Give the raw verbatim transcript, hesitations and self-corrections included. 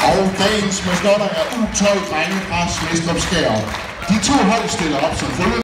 Og dagens maskotter er U tolv drenge fra Smestrup Skær. De to hold stiller op som følger.